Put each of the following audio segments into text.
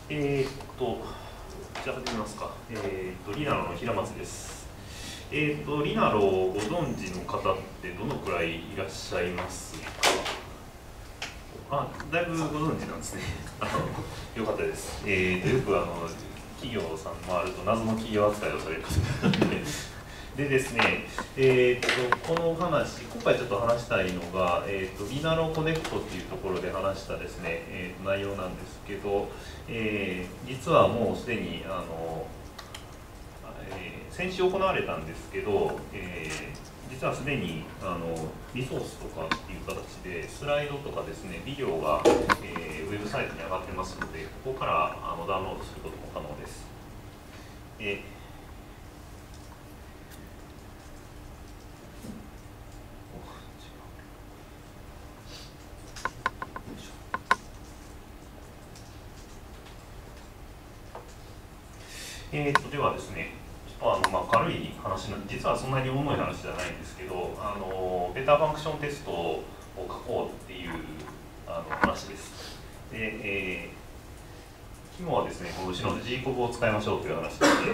えーっと、じゃあ始めますか。リナロの平松です。リナロをご存知の方ってどのくらいいらっしゃいますか？だいぶご存知なんですね。よかったです。よく企業さんもあると謎の企業扱いをされる方でですね、この話、今回ちょっと話したいのが、リナロコネクトっていうところで話したですね、内容なんですけど、実はもうすでに先週行われたんですけど、実はすでにリソースとかっていう形でスライドとかですね、ビデオが、ウェブサイトに上がってますので、ここからダウンロードすることも可能です。ではですね、ちょっと軽い話なんで、実はそんなに重い話じゃないんですけど、ベータファンクションテストを書こうっていう話です。で、昨日はですね、この後ろの G コブを使いましょうという話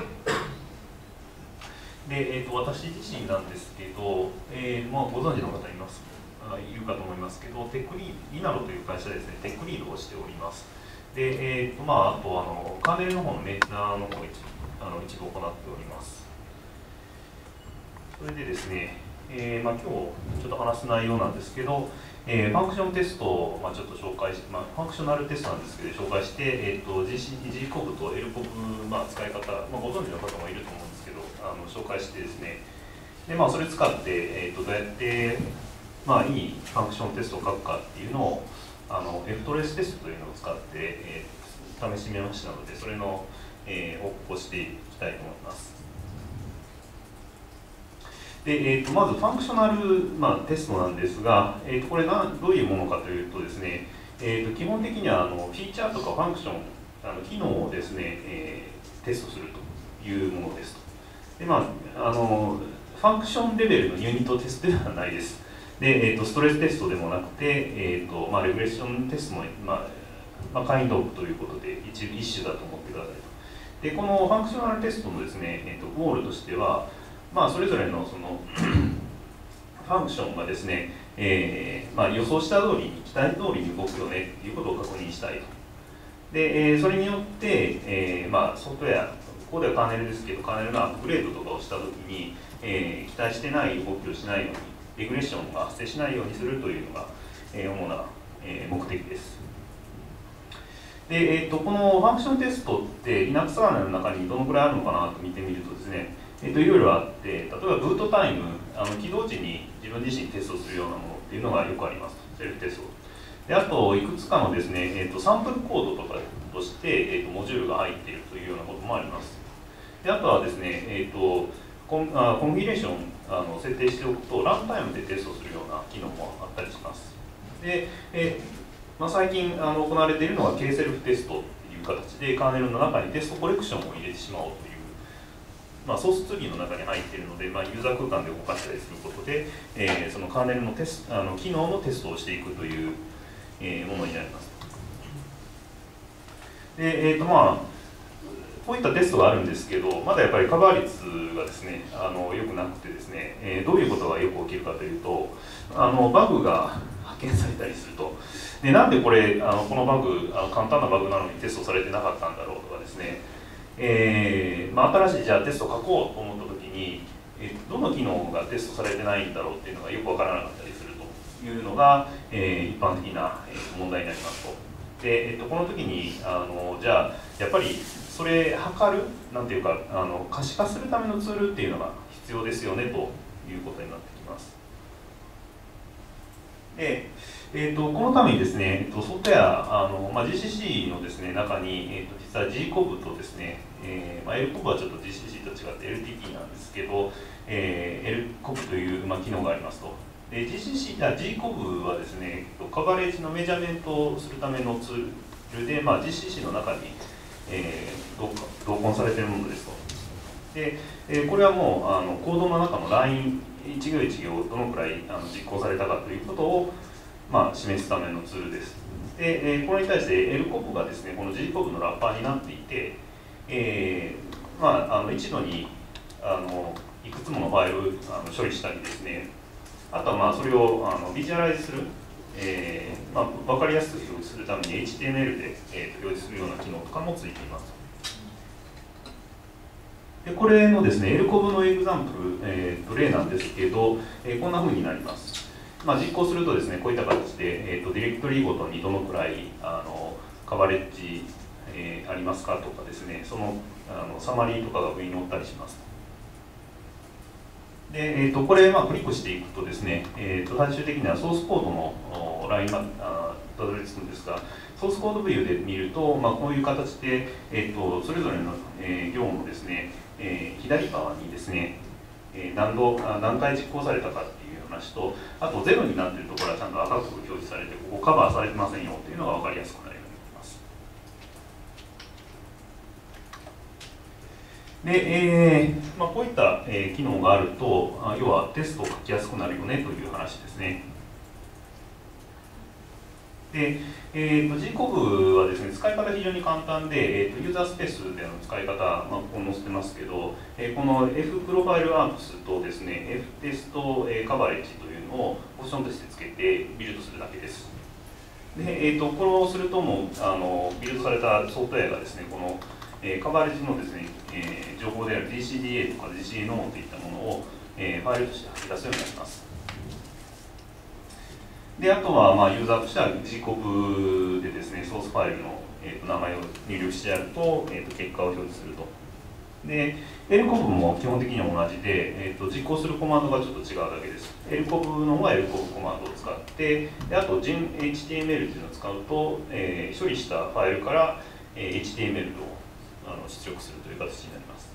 で、私自身なんですけど、ご存知の方いるかと思いますけど、リナロという会社でですね、テックリードをしております。で、あとカーネルの方のメンテナーの方を一部行っております。それでですね、今日ちょっと話す内容なんですけど、ファンクションテストをちょっと紹介して、ファンクショナルテストなんですけど、紹介して、G コブと L コブ、使い方、ご存知の方もいると思うんですけど、紹介してですね、でそれ使って、どうやって、いいファンクションテストを書くかっていうのを、F トレーステストというのを使って、試してみましたので、それの、報告をしていきたいと思います。で、まずファンクショナル、テストなんですが、これどういうものかというとですね、基本的にはフィーチャーとかファンクション、機能をですね、テストするというものですと。で、ファンクションレベルのユニットテストではないです。で、ストレステストでもなくて、レグレッションテストも、カインドオブということで一種だと思ってくださいと。で、このファンクショナルテストのですね、ゴールとしては、それぞれのそのファンクションがですね、予想した通りに、期待通りに動くよねっていうことを確認したいと。で、それによって、ソフトウェア、ここではカーネルですけど、カーネルのアップグレードとかをしたときに、期待してない動きをしないように、レグレッションが発生しないようにするというのが、主な、目的です。で、このファンクションテストって Linux カーネルの中にどのくらいあるのかなと見てみるとですね、いろいろあって、例えばブートタイム、起動時に自分自身テストするようなものっていうのがよくあります。セルフテスト。で、あと、いくつかのですね、サンプルコードとかとして、モジュールが入っているというようなこともあります。で、あとはですね、コンフィギュレーション設定しておくと、ランタイムでテストするような機能もあったりします。で、最近行われているのは K セルフテストっていう形で、カーネルの中にテストコレクションを入れてしまおうという、ソースツリーの中に入っているので、ユーザー空間で動かしたりすることで、そのカーネルの機能のテストをしていくという、ものになります。で、こういったテストがあるんですけど、まだやっぱりカバー率がですね、良くなくてですね、どういうことがよく起きるかというと、バグが発見されたりすると。で、なんでこのバグ、簡単なバグなのにテストされてなかったんだろうとかですね、新しいじゃあテスト書こうと思ったときに、どの機能がテストされてないんだろうっていうのがよくわからなかったりするというのが、一般的な問題になりますと。で、この時にじゃあやっぱりそれ測るなんていうか可視化するためのツールっていうのが必要ですよねということになってきます。で、このためにですね、ソフトウェアGCC のですね中に、実は G コブとですね、L コブはちょっと GCC と違って LTT なんですけど、L コブという、機能がありますと。で G コブはですね、カバレージのメジャーメントをするためのツールで、GCC の中に、同梱されているものですと。で、これはもうコードの中のライン一行一行どのくらい実行されたかということを、示すためのツールです。 で、これに対して L コブがですね、この G コブのラッパーになっていて、一度にいくつものファイルを処理したりですね、あとはそれをビジュアライズする、分かりやすく表示するために HTML で、表示するような機能とかもついています。でこれのですね、L コブのエグザンプル、例なんですけど、こんな風になります。実行するとですね、こういった形で、ディレクトリごとにどのくらいカバレッジ、ありますかとかですね、そのサマリーとかが上に載ったりします。で、これ、クリックしていくとですね、最終的にはソースコードのラインがたどり着くんですが、ソースコードビューで見ると、こういう形で、それぞれの、行のですね、左側にですね、何回実行されたかっていう話と、あと0になっているところはちゃんと赤く表示されて、ここカバーされてませんよっていうのが分かりやすくなるようになります。で、こういった、機能があると、要はテストを書きやすくなるよねという話ですね。で、G コブはですね、使い方非常に簡単で、ユーザースペースでの使い方、ここ載せてますけど、この F プロファイルアークスとですね、F テストカバレッジというのをオプションとしてつけてビルドするだけです。で、これをするともうビルドされたソフトウェアがですね、このカバレッジのですね、情報である DCDA とか DCA ノーといったものをファイルとして吐き出すようになります。で、あとはユーザーとしては G コブでですね、ソースファイルの名前を入力してやると結果を表示すると。で、L コブも基本的には同じで、実行するコマンドがちょっと違うだけです。L コブの方は L コブコマンドを使って、であと HTML というのを使うと、処理したファイルから、HTML を出力するという形になります。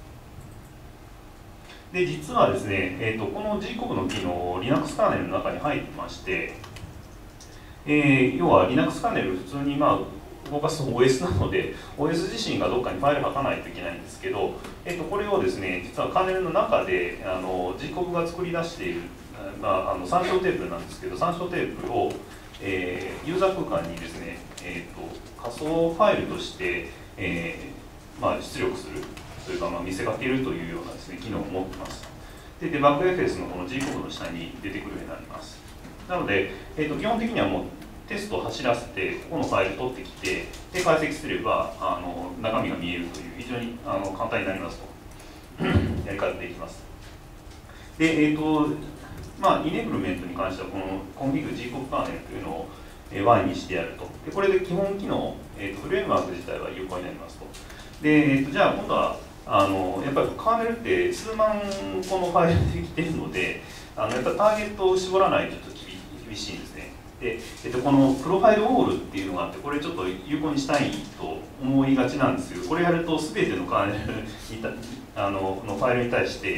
で、実はですね、この G コブの機能、Linux カーネルの中に入ってまして、要は Linux カーネル普通に動かす OS なので OS 自身がどっかにファイル吐かないといけないんですけど、これをですね、実はカーネルの中でG コブが作り出している、参照テープなんですけど、参照テープを、ユーザー空間にですね、仮想ファイルとして、出力するというか、見せかけるというようなですね、機能を持っています。で、デバッグ FS のこの G コブの下に出てくるようになります。なので、基本的にはもうテストを走らせて、ここのファイル取ってきて、で解析すれば中身が見えるという非常に簡単になりますとやり方でいきます。で、イネブルメントに関してはこのコンフィグ G コブカーネルというのを1にしてやると。でこれで基本機能、フレームワーク自体は有効になりますと。で、じゃあ今度はやっぱりカーネルって数万個のファイルできているので、やっぱりターゲットを絞らないとちょっと厳しいんですね。で、このプロファイルオールっていうのがあって、これちょっと有効にしたいと思いがちなんですけど、これやると全てのカーネルにのファイルに対して、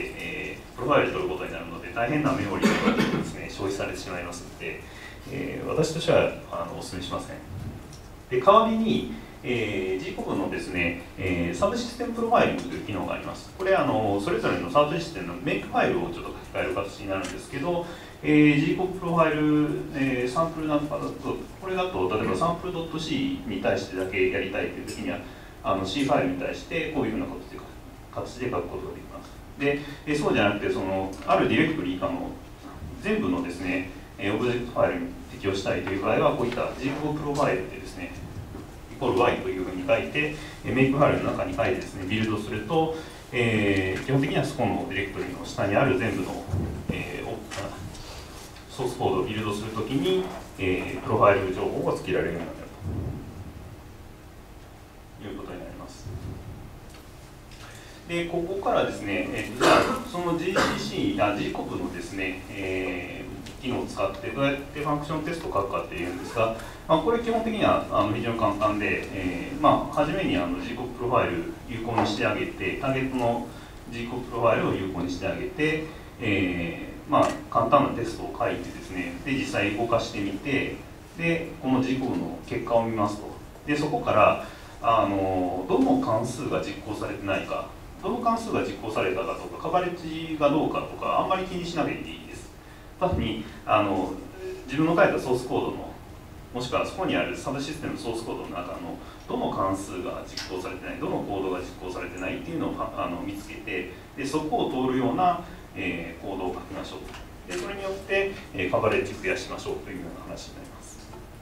プロファイル取ることになるので、大変なメモリーがですね、消費されてしまいますので、私としてはお勧めしません。で、代わりにG コブのですね、サブシステムプロファイリングという機能があります。これそれぞれのサブシステムのメイクファイルをちょっと書き換える形になるんですけど、G コブプロファイル、サンプルなんかだと、これだと例えばサンプル .c に対してだけやりたいというときにはC ファイルに対してこういうふうな形で書くことができます。で、そうじゃなくてあるディレクトリの全部のですね、オブジェクトファイルに適用したいという場合はこういった G コブプロファイルでですね、イコール Y というふうに書いて、メイクファイルの中に書いてですね、ビルドすると、基本的にはそこのディレクトリの下にある全部の、ソースコードをビルドするときに、プロファイル情報が付けられるようになるということになります。で、ここからですね、じゃあその G コブのですね、機能を使ってどうやってファンクションテストを書くかっていうんですが、これ基本的には非常に簡単で、初めにG コブプロファイル有効にしてあげて、ターゲットの G コブプロファイルを有効にしてあげて、簡単なテストを書いてですね、で実際動かしてみて、でこの G コブの結果を見ますと。でそこからどの関数が実行されてないか、どの関数が実行されたかとか、カバレッジがどうかとか、あんまり気にしなくていいです。単に自分の書いたソースコードのもしくはそこにあるサブシステムソースコードの中のどの関数が実行されてない、どのコードが実行されてないっていうのを見つけて、でそこを通るような、コードを書きましょうと。でそれによって、カバレッジ増やしましょうというような話になります。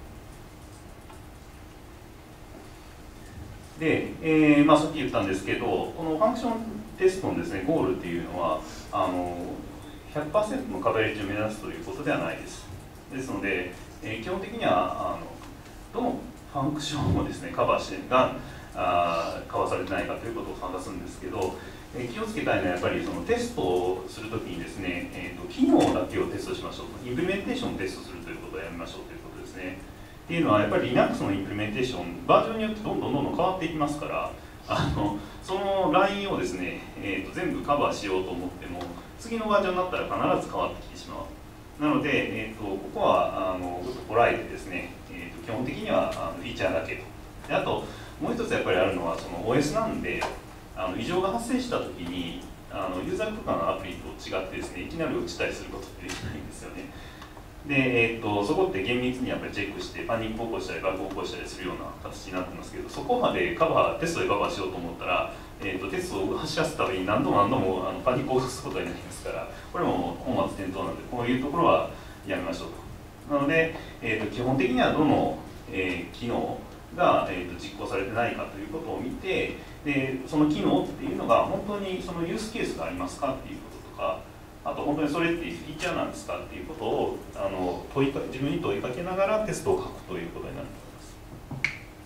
で、さっき言ったんですけど、このファンクションテストのですね、ゴールっていうのは100% のカバレッジを目指すということではないです。ですので、基本的にはどのファンクションをですねカバーされてないかということを探すんですけど、気をつけたいのはやっぱりそのテストをするときにですね、機能だけをテストしましょうと、インプリメンテーションをテストするということをやめましょうということですね。っていうのはやっぱり Linux のインプリメンテーション、バージョンによってどんどん変わっていきますから、そのラインをですね、全部カバーしようと思っても、次のバージョンになったら必ず変わってきてしまう。なので、ここはこらえてですね、基本的にはフィーチャーだけと。であと、もう一つやっぱりあるのは、その OS なんで、異常が発生したときに、ユーザーとかのアプリと違ってですね、いきなり落ちたりすることってできないんですよね。で、そこって厳密にやっぱりチェックして、パニックを起こしたり、バグを起こしたりするような形になってますけど、そこまでテストでカバーしようと思ったら、テストを走らせたために何度もパニックを起こすことになりますから、これも本末転倒なので、こういうところはやめましょうと。なので、基本的にはどの、機能が、実行されてないかということを見て、でその機能っていうのが本当にそのユースケースがありますかっていうこととか、あと本当にそれってフィーチャーなんですかっていうことを自分に問いかけながらテストを書くということになると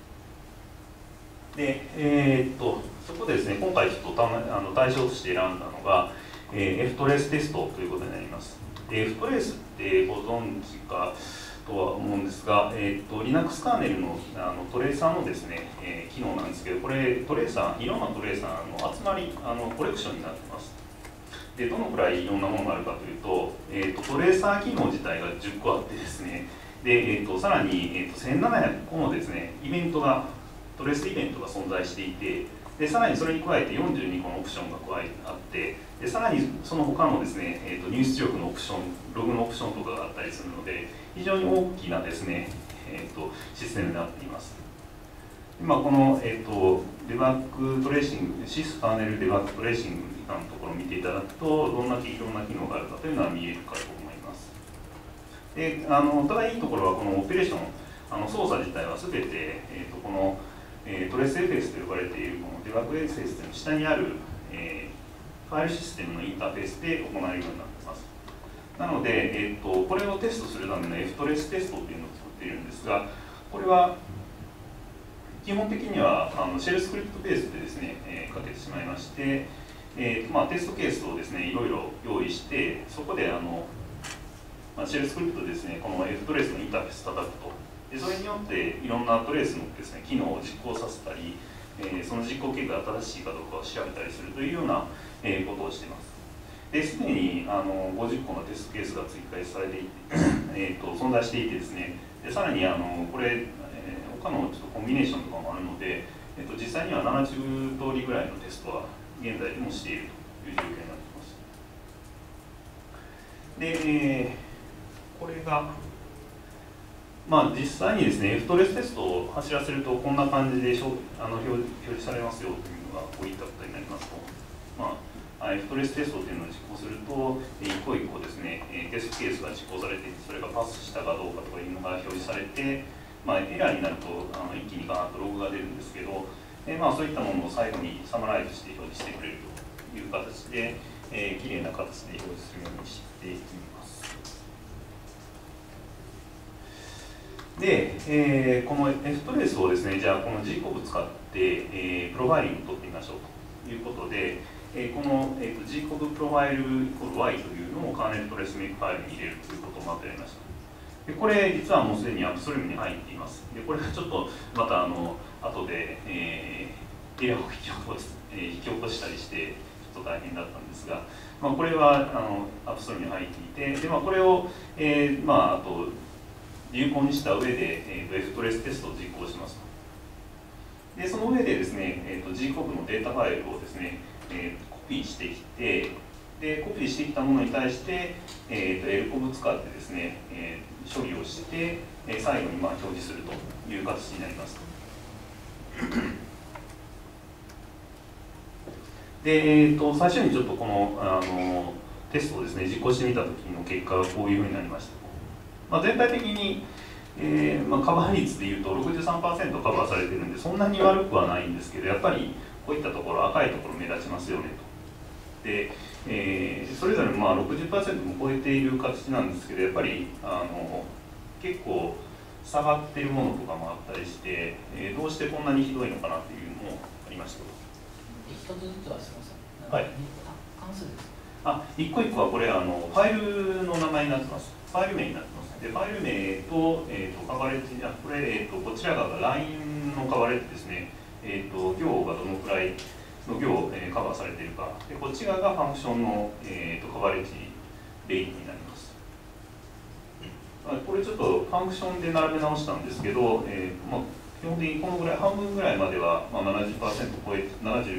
思います。で、そこでですね、今回ちょっと対象として選んだのが、ftrace テストということになります。ftrace ってご存知かとは思うんですが、Linux カーネルのトレーサーのですね、機能なんですけど、これトレーサー、いろんなトレーサーの集まり、コレクションになってます。でどのくらいいろんなものがあるかというと、トレーサー機能自体が10個あってですね、で、さらに、1700個のですね、トレースイベントが存在していて、でさらにそれに加えて42個のオプションがあって、でさらにその他のですね、入出力のオプション、ログのオプションとかがあったりするので、非常に大きなですね、システムになっています。今この、デバッグトレーシング、シスカーネルデバッグトレーシングのところを見ていただくと、どんな機能があるかというのは見えるかと思います。でただいいところは、このオペレーション、操作自体はすべて、このトレース FS と呼ばれているこのデバッグ FS の下にある、ファイルシステムのインターフェースで行えるようになっています。なので、これをテストするための ftrace テストというのを作っているんですが、これは基本的にはシェルスクリプトベースでですね、かけてしまいまして、テストケースをですね、いろいろ用意して、そこでシェルスクリプトでですね、この ftrace のインターフェース叩くと。でそれによっていろんなトレースのですね、機能を実行させたり、その実行結果が正しいかどうかを調べたりするというような、ことをしています。ですでに50個のテストケースが追加されていて存在していてですね、でさらにこれ、他のちょっとコンビネーションとかもあるので、実際には70通りぐらいのテストは現在でもしているという状況になっています。で、これが実際にですね、ftrace テストを走らせると、こんな感じで表示されますよというのがこういったことになりますと、ftrace テストというのを実行すると、一個一個ですね、テストケースが実行されていて、それがパスしたかどうかというのが表示されて、エラーになると一気にガーッとログが出るんですけど、そういったものを最後にサマライズして表示してくれるという形で、きれいな形で表示するようにしていきます。で、この ftrace をですね、じゃあこの G コブ使って、プロファイリングを取ってみましょうということで、この、G コブプロファイルイコール Y というのをカーネルトレースメイクファイルに入れるということをまたやりました。でこれ実はもうすでにアップストリームに入っています。でこれがちょっとまた後で、エラーを引き起こしたりしてちょっと大変だったんですが、これはアップストリームに入っていて、でこれを、あと有効にした上で、ftrace テストを実行しますと。でその上でですね、G コブのデータファイルをですね、コピーしてきて、 でコピーしてきたものに対して、LCOV 使ってですね、処理をして、最後に表示するという形になります。で、最初にちょっとこの、テストをですね実行してみた時の結果がこういうふうになりました。全体的に、カバー率でいうと 63% カバーされてるんでそんなに悪くはないんですけど、やっぱりこういったところ赤いところ目立ちますよねと。で、それぞれ60% も超えている形なんですけど、やっぱり結構下がっているものとかもあったりして、どうしてこんなにひどいのかなっていうのもありました。 一つずつはすみません。 はい。 関数です。 一個一個はこれファイルの名前になってます。ファイル名になってます。でファイル名と、カバレッジこれ、こちら側が LINE のカバレッジですね。行がどのくらいの行を、カバーされているか。でこっち側がファンクションの、カバレッジレイになります。これちょっとファンクションで並べ直したんですけど、基本的にこのぐらい半分ぐらいまでは、70% 超え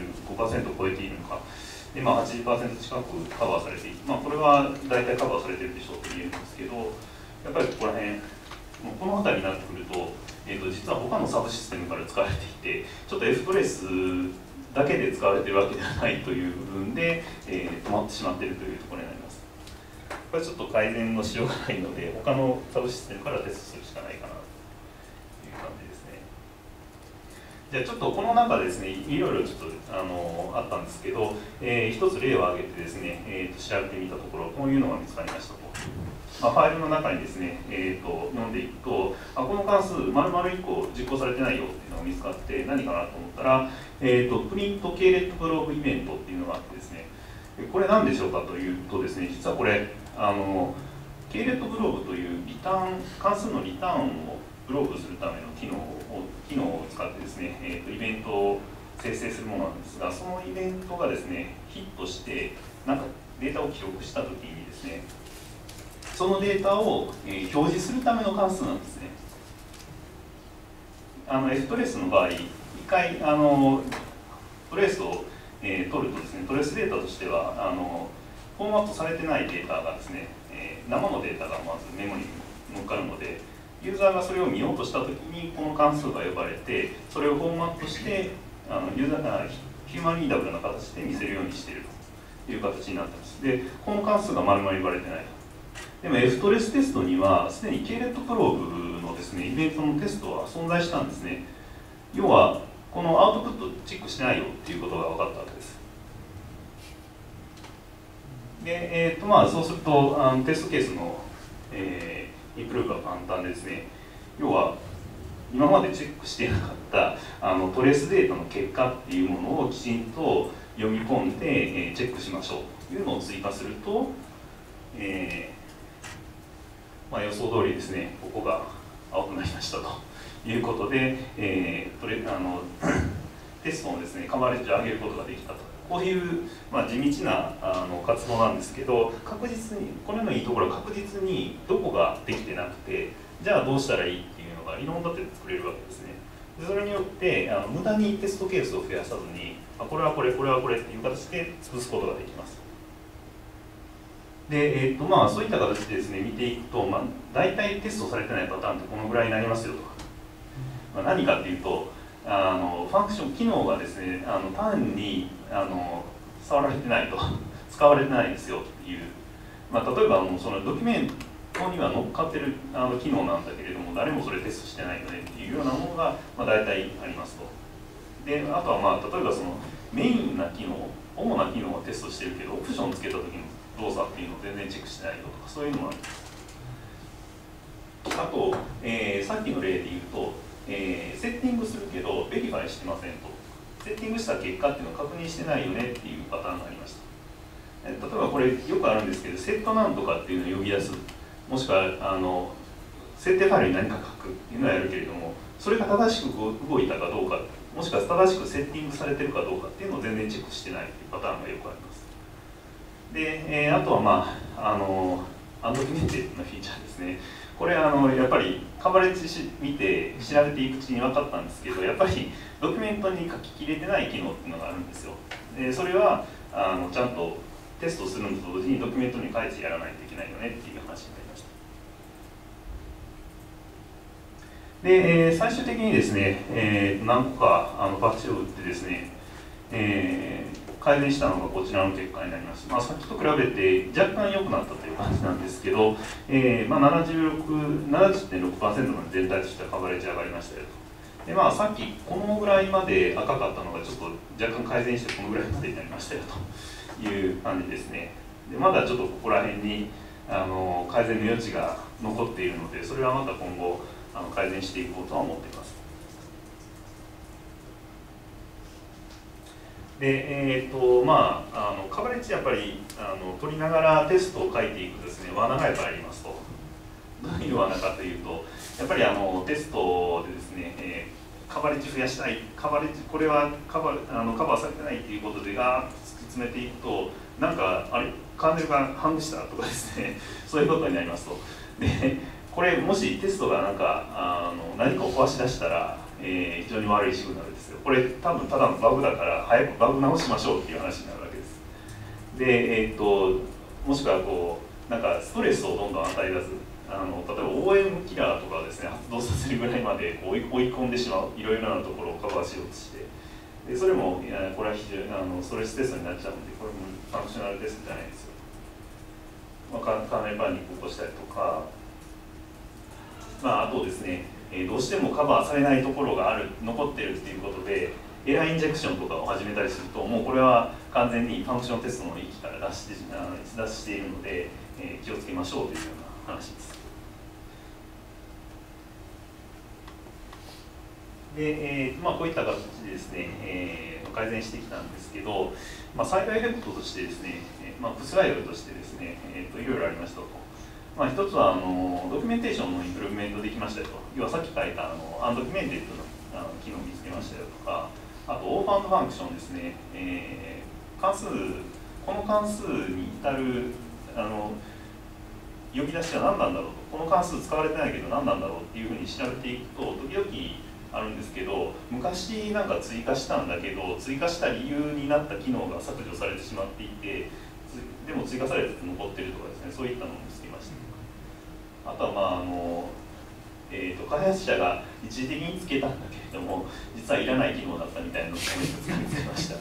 75% 超えているのか。で80% 近くカバーされている、これは大体カバーされているでしょうと言えるんですけど、やっぱりここら辺、この辺りになってくると、実は他のサブシステムから使われていて、ちょっと F-Trace だけで使われているわけではないという部分で、止まってしまっているというところになります。これちょっと改善のしようがないので、他のサブシステムからテストするしかないかなという感じですね。じゃあちょっとこの中でですね、いろいろちょっとあったんですけど、一つ例を挙げてですね、調べてみたところ、こういうのが見つかりましたと。ファイルの中にですね、読んでいくと、この関数、丸々1個実行されてないよっていうのが見つかって、何かなと思ったら、プリント系レットプローブイベントっていうのがあってですね、これ何でしょうかというとですね、実はこれ、系レットプローブというリターン、関数のリターンをプローブするための機能を使ってですね、イベントを生成するものなんですが、そのイベントがですね、ヒットして、なんかデータを記録したときにですね、そのデータを、表示するための関数なんですね。F-Trace の場合、一回トレースを、取るとですね、トレースデータとしてはフォーマットされてないデータがですね、生のデータがまずメモリに乗っかるので、ユーザーがそれを見ようとしたときにこの関数が呼ばれて、それをフォーマットしてユーザーがヒューマンリーダブルな形で見せるようにしているという形になっています。で、この関数が丸々呼ばれてないと。でも F-Trace テストにはすでに系レットプローブのですね、イベントのテストは存在したんですね。要はこのアウトプットチェックしてないよっていうことが分かったわけです。で、そうするとテストケースの、インプルーブが簡単でですね、要は今までチェックしていなかったトレースデータの結果っていうものをきちんと読み込んで、チェックしましょうというのを追加すると、予想通りですね、ここが青くなりましたということで、テストのですね、カバレッジを上げることができたと。こういう、地道な活動なんですけど、確実に、これのいいところは確実にどこができてなくて、じゃあどうしたらいいっていうのが理論立てて作れるわけですね。でそれによって無駄にテストケースを増やさずに、これはこれ、これはこれっていう形で潰すことができます。で、そういった形でですね、見ていくと、大体テストされてないパターンってこのぐらいになりますよと。何かっていうと、ファンクション機能がですね、単に触られてないと使われてないですよっていう、例えばそのドキュメントには乗っかってる機能なんだけれども、誰もそれテストしてないよねっていうようなものが、大体ありますと。で、あとは例えばそのメインな機能、主な機能はテストしてるけど、オプションつけた時の動作っていうのを全然チェックしてないよとか、そういうのもあります。あと、さっきの例で言うと、セッティングするけどベリファイしてませんと。セッティングした結果っていうのを確認してないよねっていうパターンがありました。例えばこれよくあるんですけど、セットなんとかっていうのを呼び出す、もしくは設定ファイルに何か書くっていうのはやるけれども、それが正しく動いたかどうか、もしくは正しくセッティングされてるかどうかっていうのを全然チェックしてないっていうパターンがよくあります。で、あとはアンドキュメンテッドなフィーチャーですね。これやっぱりカバレッジ見て調べていくうちに分かったんですけど、やっぱりドキュメントに書ききれてない機能っていうのがあるんですよ。でそれはちゃんとテストするのと同時にドキュメントに書いてやらないといけないよねっていう話になりました。で、最終的にですね、何個かパッチを打ってですね、改善したのがこちらの結果になります。さっきと比べて若干良くなったという感じなんですけど、70.6% まで全体としてはカバレッジ上がりましたよと。でさっきこのぐらいまで赤かったのがちょっと若干改善してこのぐらいまでになりましたよという感じですね。でまだちょっとここら辺に改善の余地が残っているので、それはまた今後改善していこうとは思っています。でカバレッジやっぱり取りながらテストを書いていくとですね、罠がやっぱりありますと。どういう罠かというと、やっぱりテストでですね、カバレッジ増やしたい、これはカバーされてないっていうことで突き詰めていくと、なんかあれカーネルがハングしたとかですね、そういうことになりますと。でこれもしテストが何かを壊し出したら、非常に悪いシグナルですよ。これ多分ただのバグだから早くバグ直しましょうっていう話になるわけです。で、もしくはなんかストレスをどんどん与え出す、例えば OM キラーとかをですね発動させるぐらいまで追い込んでしまう、いろいろなところをカバーしようとして、でそれもこれは非常にストレステストになっちゃうので、これもファンクショナルテストじゃないですよ。カーネルパニックを起こしたりとか、あとですね、どうしてもカバーされないところが残ってるっていうことで、エラーインジェクションとかを始めたりすると、もうこれは完全にファンクションテストの域から出しているので、気をつけましょうというような話です。で、こういった形でですね、改善してきたんですけど、サイドエフェクトとしてですね、プスライドとしてですね、いろいろありましたと。一つはドキュメンテーションのインプルーブメントできましたよと。要はさっき書いたアンドキュメンテッドの機能を見つけましたよとか、あとオーファンクションですね、この関数に至る呼び出しは何なんだろうと、この関数使われてないけど何なんだろうっていうふうに調べていくと、時々あるんですけど、昔なんか追加したんだけど、追加した理由になった機能が削除されてしまっていて、でも追加されて残ってるとかですね、そういったのを見つけました。あとは開発者が一時的につけたんだけれども、実はいらない機能だったみたいなのを見つけました。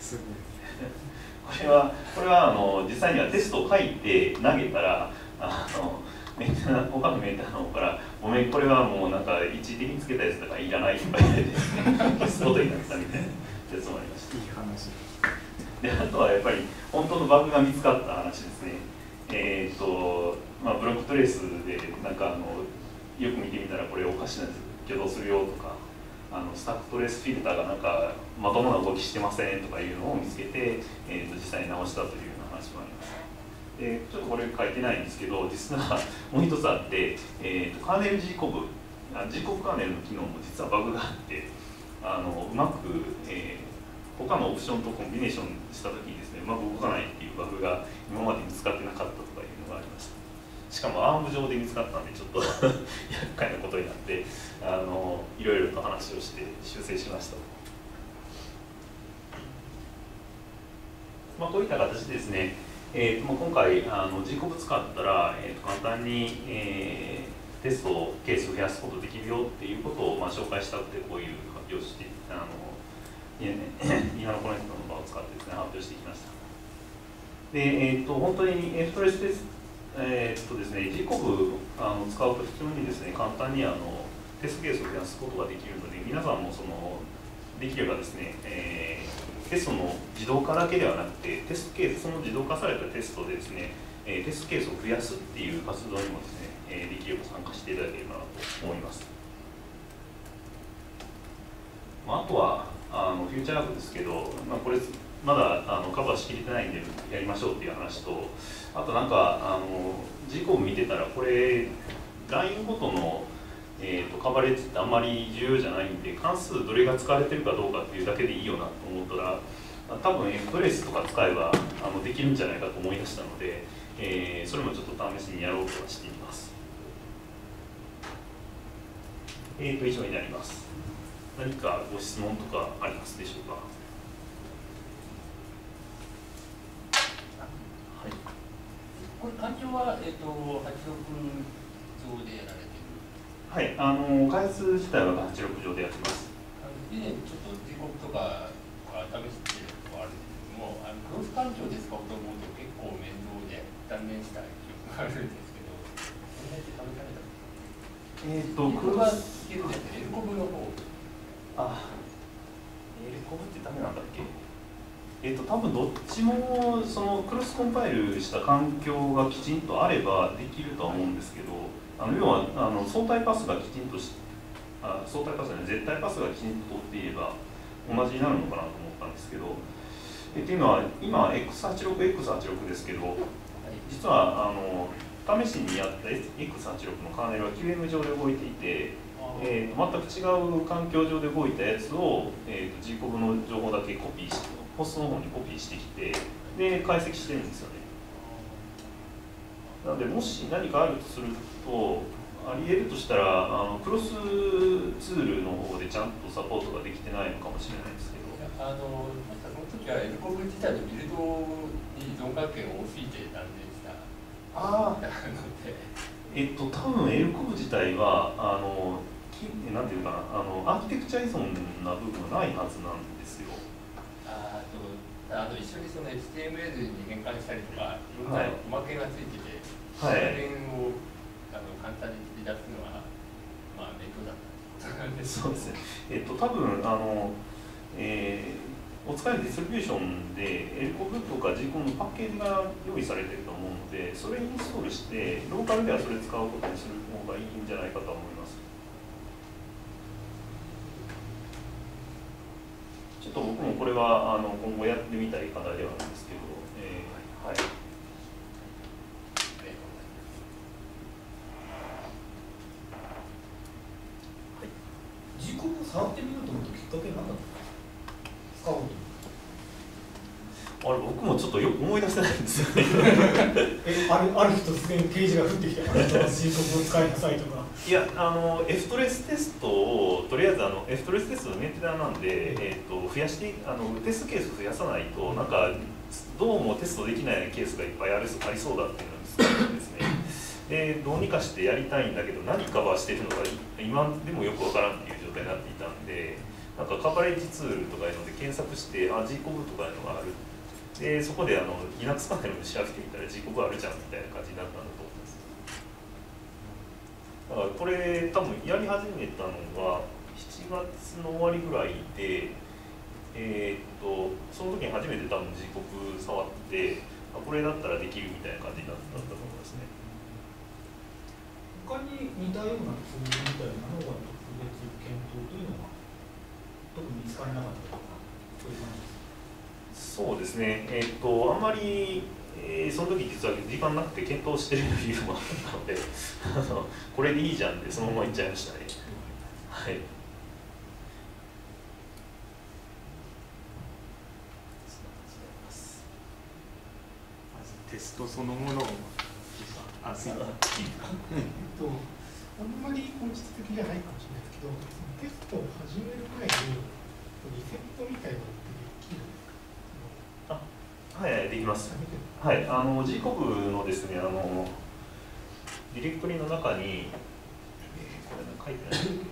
これは実際にはテストを書いて投げたら他のメーターの方から「ごめん、これはもうなんか一時的につけたやつだからいらない」とか言ってですね消すことになったみたいなやつもありました。いい話で、あとはやっぱり本当のバグが見つかった話ですね。ブロックトレースでなんかよく見てみたらこれおかしなやつ挙動するよとか、スタックトレースフィルターがなんかまともな動きしてませんとかいうのを見つけて、実際に直したというような話もあります。でちょっとこれ書いてないんですけど、実はもう一つあって、カーネル G コブカーネルの機能も実はバグがあって、うまく、他のオプションとコンビネーションしたときにですね、うまく動かないっていうバグが今まで見つかってなかったとかいうのがありました。しかもアーム上で見つかったんでちょっと厄介なことになっていろいろと話をして修正しました。こういった形でですね、今回G コブ使ったら、簡単に、テストケースを増やすことできるよっていうことを、紹介したくてこういう発表してイナノコネクトの場を使ってですね発表してきました。で、本当にストレステストですね、G コブ使うと非常にですね簡単にテストケースを増やすことができるので、皆さんもできればですね、テストの自動化だけではなくて、テストケース、その自動化されたテストでですね、テストケースを増やすっていう活動にもですね、できれば参加していただければなと思います。あとはフューチャーアップですけど、これまだカバーしきれてないんでやりましょうっていう話と、あとなんかG コブ見てたらこれラインごとのカバレッジってあんまり重要じゃないんで、関数どれが使われてるかどうかっていうだけでいいよなと思ったら、多分トレースとか使えばできるんじゃないかと思い出したので、それもちょっと試しにやろうとはしています。以上になります。何かご質問とかありますでしょうか。 これ環境は、86上でやられてる。 はい、開発自体は86上でやってます。 以前ちょっと時刻とか試してるとこあるんですけども、クロス環境で使おうと思うと結構面倒で断念した記憶があるんですけど、それって試されたんですか？クロスいけるんですね。エルコブの方。 エルコブってダメなんだっけ？多分どっちもそのクロスコンパイルした環境がきちんとあればできるとは思うんですけど、要は相対パスがきちんと相対パスじゃない絶対パスがきちんと通っていれば同じになるのかなと思ったんですけど、っていうのは今 X86 ですけど、実は試しにやった X86 のカーネルは QM 上で動いていて、全く違う環境上で動いたやつを、Gcob の情報だけコピーしてホストの方にコピーしてきてで解析してるんですよね。なのでもし何かあるとするとあり得るとしたらクロスツールの方でちゃんとサポートができてないのかもしれないですけど、 その時はエルコブ自体のビルドに依存関係が多すぎて断念したので多分エルコブ自体はなんていうかなアーキテクチャ依存な部分はないはずなんですよ。 一緒にその HTML に変換したりとかいろんなおまけがついてて、その辺を簡単に切り出すのは面倒だったんです。 そうですね。多分お使いのディストリビューションでエルコブとか Gcob のパッケージが用意されていると思うので、それインストールしてローカルではそれ使うことにする方がいいんじゃないかと思います。ちょっと僕もこれは今後やってみたい課題ではあるんですけど、はい。 Gcobを触ってみようと思ったきっかけは何だったんですか？使おうと。 僕もちょっとよく思い出せないんですよね。 ある日突然ページが降ってきて、あなたはGcobを使いなさいとか。 いや、F トレステストをとりあえずF トレステストのメンテナーなんで、増やしてテストケースを増やさないとなんかどうもテストできないケースがいっぱいありそうだっていうのがですね。でどうにかしてやりたいんだけど何カバーしてるのか今でもよくわからんっていう状態になっていたんで、なんかカバレッジツールとかいうので検索してGcob とかいうのがある。でそこでLinux パネルで調べてみたら Gcob あるじゃんみたいな感じになったんだと思います。だからこれ多分やり始めたのが7月の終わりぐらいで、その時に初めて多分Gcob触ってこれだったらできるみたいな感じになったと思いますね。 他に似たようなツールみたいなのが特別検討というのは特に見つからなかったとかそういう感じですか？ そうですね、あんまり、その時実は時間なくて検討してる理由もあったのでこれでいいじゃんってそのまま言っちゃいましたね。はい。 まずテストそのものをすいません。 あんまり本質的じゃないかもしれないですけど、テストを始める前にリセットみたいなのってできるんですか？ はい、できます。はい、Gcob のですね、ディレクトリの中に、これ書いてないんだけど、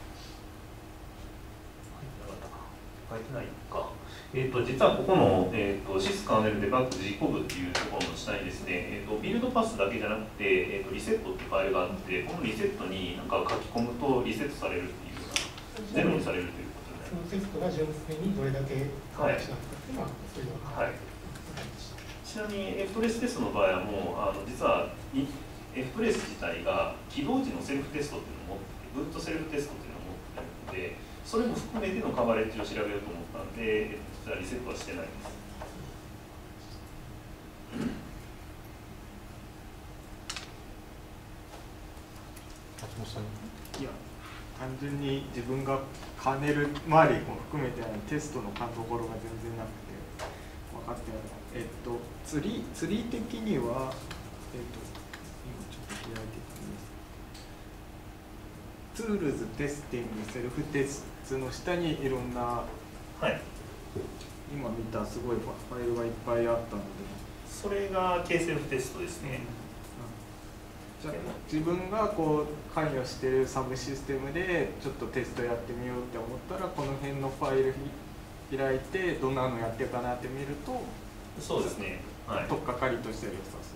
書いてないか。実はここの、sys カーネルデバッグ Gcob っていうところの下にですね、ビルドパスだけじゃなくて、リセットっていうファイルがあって、このリセットになんか書き込むとリセットされるっていうような、ゼロにされるということで。 そのテストが純粋にどれだけカバーしなくても、それでははい。ちなみに F トレステストの場合はもう実は F トレス自体が起動時のセルフテストっていうのを持ってブートセルフテストっていうのを持っているので、それも含めてのカバレッジを調べようと思ったんで、実はリセットはしてないです。 松本さん。いや、単純に自分がカーネル周りも含めてテストのところが全然なくて分かってない。ツリー的には、今ちょっと開いてみます。ツールズ、テスティング、セルフテストの下にいろんな、 はい、 今見たすごいファイルがいっぱいあったので、 それが KSF テストですね。 じゃあ自分がこう関与しているサブシステムでちょっとテストやってみようって思ったら、この辺のファイル開いてどんなのやってるかなって見ると、 そうですね、はい、 取っかかりとして良さそう。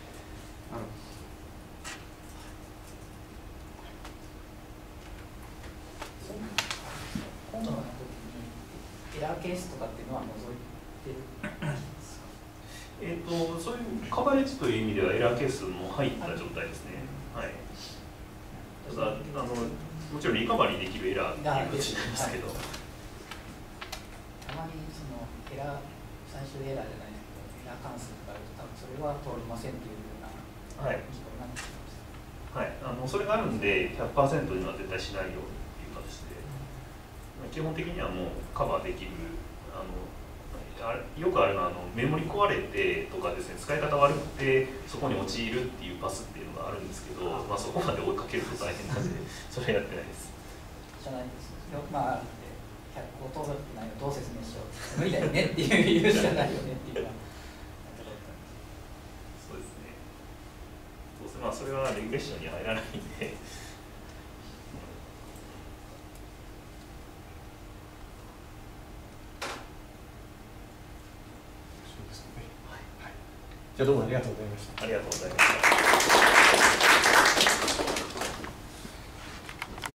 今度の時にエラーケースとかっていうのは除いてるんですか？ そういうカバレッジという意味ではエラーケースも入った状態ですね。はい。ただもちろんリカバリーできるエラーっていう形なんですけど、 たまにそのエラー最終エラーじゃないですけどエラー関数とかあると多分それは通りませんっていうようなはい事項になってきます。 はい、それがあるんで 100% には絶対しないようにっていう形で、基本的にはもうカバーできる。よくあるのはメモリ壊れてとかですね、使い方悪くてそこに陥るっていうパスっていうのがあるんですけど、そこまで追いかけると大変なんでそれはやってないです。 じゃないです。あるんで100個通ってないのどう説明しよう無理だよねっていう言うしかないよねっていうのはそうですね。そうですね。それはレグレッションに入らないんで。 じゃあどうもありがとうございました。 ありがとうございました。